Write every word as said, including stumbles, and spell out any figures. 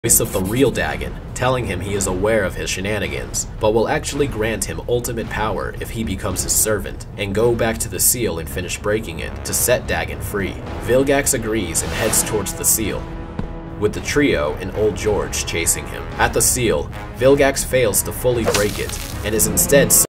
voice of the real Dagon, telling him he is aware of his shenanigans, but will actually grant him ultimate power if he becomes his servant, and go back to the seal and finish breaking it to set Dagon free. Vilgax agrees and heads towards the seal, with the trio and Old George chasing him. At the seal, Vilgax fails to fully break it, and is instead